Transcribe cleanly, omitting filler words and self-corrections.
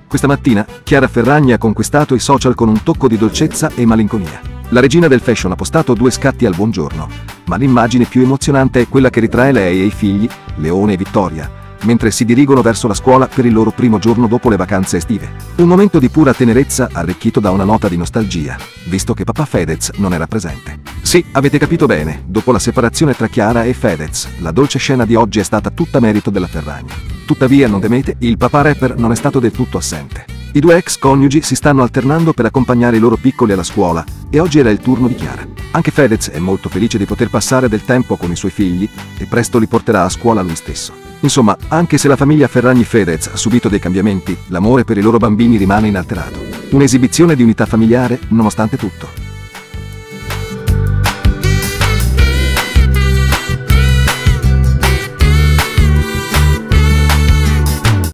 Questa mattina, Chiara Ferragni ha conquistato i social con un tocco di dolcezza e malinconia. La regina del fashion ha postato 2 scatti al buongiorno, ma l'immagine più emozionante è quella che ritrae lei e i figli, Leone e Vittoria, mentre si dirigono verso la scuola per il loro primo giorno dopo le vacanze estive. Un momento di pura tenerezza arricchito da una nota di nostalgia, visto che papà Fedez non era presente. Sì, avete capito bene, dopo la separazione tra Chiara e Fedez, la dolce scena di oggi è stata tutta merito della Ferragni. Tuttavia, non temete, il papà rapper non è stato del tutto assente. I 2 ex coniugi si stanno alternando per accompagnare i loro piccoli alla scuola, e oggi era il turno di Chiara. Anche Fedez è molto felice di poter passare del tempo con i suoi figli, e presto li porterà a scuola lui stesso. Insomma, anche se la famiglia Ferragni-Fedez ha subito dei cambiamenti, l'amore per i loro bambini rimane inalterato. Un'esibizione di unità familiare, nonostante tutto.